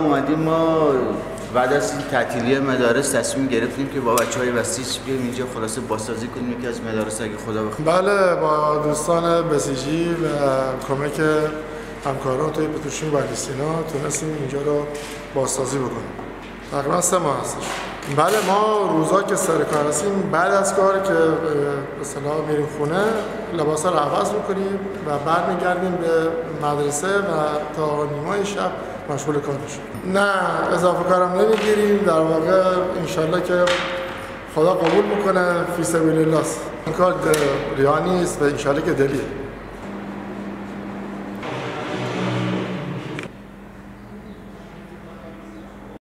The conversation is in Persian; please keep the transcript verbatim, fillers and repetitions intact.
اومدیم ما بعد از این تعطیلی مدارس تصمیم گرفتیم که با بچهای بسیج بیایم اینجا خلاصه بازسازی کنیم یکی از مدارس اگه خدا بخواد. بله با دوستان بسیجی و کمک همکاران توی پتروشیمی بندیسینا تونستیم اینجا رو بازسازی بکنیم. تقریبا سه ماه هستش. بله ما روزا که سر کار هستیم بعد از کار که به اصطلاح میریم خونه لباسا رو عوض میکنیم و بعد میگردیم به مدرسه و تا نیمای شب مشغول کار میشیم. نه اضافه کارم نمیگیریم، در واقع انشالله که خدا قبول میکنه، فی سبیل الله است. این کار ریا نیست و انشالله که دلیه.